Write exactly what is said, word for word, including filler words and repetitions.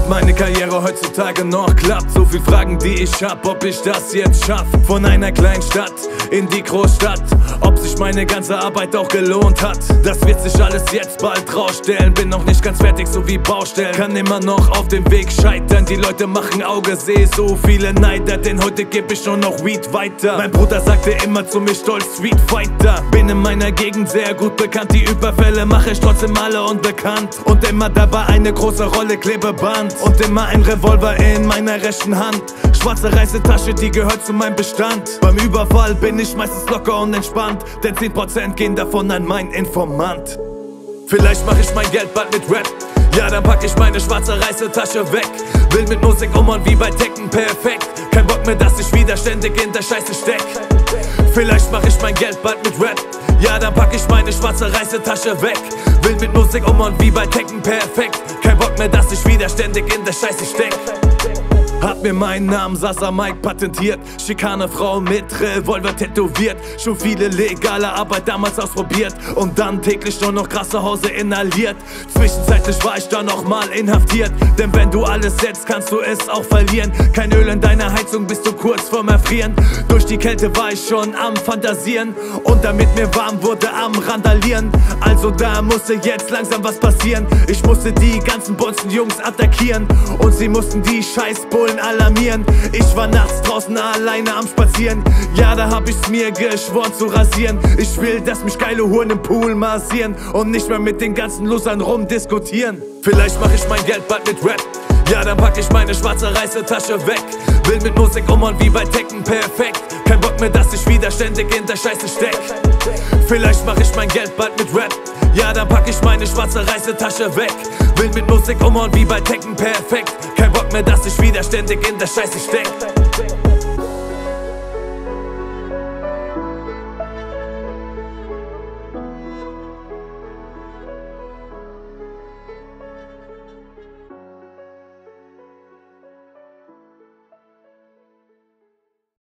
Ob meine Karriere heutzutage noch klappt, so viel Fragen, die ich hab, ob ich das jetzt schaff. Von einer kleinen Stadt in die Großstadt, ob sich meine ganze Arbeit auch gelohnt hat. Das wird sich alles jetzt bald rausstellen. Bin noch nicht ganz fertig, so wie Baustellen. Kann immer noch auf dem Weg scheitern. Die Leute machen Auge, seh so viele Neider, denn heute geb ich nur noch Weed weiter. Mein Bruder sagte immer zu mir stolz, Street Fighter. Bin in meiner Gegend sehr gut bekannt. Die Überfälle mache ich trotzdem alle unbekannt. Und immer dabei eine große Rolle Klebeband. Und immer ein Revolver in meiner rechten Hand. Schwarze Reisetasche, die gehört zu meinem Bestand. Beim Überfall bin ich meistens locker und entspannt, denn zehn Prozent gehen davon an meinen Informant. Vielleicht mach ich mein Geld bald mit Rap. Ja, dann pack ich meine schwarze Reisetasche weg. Will mit Musik umhauen wie bei Tekken, perfekt. Kein Bock mehr, dass ich wieder ständig in der Scheiße steck. Vielleicht mach ich mein Geld bald mit Rap. Ja, dann pack ich meine schwarze Reisetasche weg. Will mit Musik umhauen wie bei Tekken, perfekt. Kein Bock mehr, dass ich wieder ständig in der Scheiße steck. Hab mir meinen Namen Sasa Mike patentiert. Schikane Frau mit Revolver tätowiert. Schon viele legale Arbeit damals ausprobiert. Und dann täglich nur noch krasse Hause inhaliert. Zwischenzeitlich war ich dann noch mal inhaftiert. Denn wenn du alles setzt, kannst du es auch verlieren. Kein Öl in deiner Heizung, bist du kurz vorm Erfrieren. Durch die Kälte war ich schon am Fantasieren. Und damit mir warm wurde, am Randalieren. Also da musste jetzt langsam was passieren. Ich musste die ganzen bonzen Jungs attackieren. Und sie mussten die Scheißbullen alarmieren. Ich war nachts draußen alleine am Spazieren. Ja, da hab ich's mir geschworen zu rasieren. Ich will, dass mich geile Huren im Pool massieren und nicht mehr mit den ganzen Losern rumdiskutieren. Vielleicht mach ich mein Geld bald mit Rap. Ja, dann pack ich meine schwarze Reisetasche weg. Will mit Musik umhauen wie bei Tekken, perfekt. Kein Bock mehr, dass ich wieder ständig in der Scheiße steck. Vielleicht mach ich mein Geld bald mit Rap. Ja, dann pack ich meine schwarze Reisetasche weg. Will mit Musik umhauen wie bei Tekken, perfekt. Kein Bock mehr, dass ich wieder ständig in der Scheiße steck.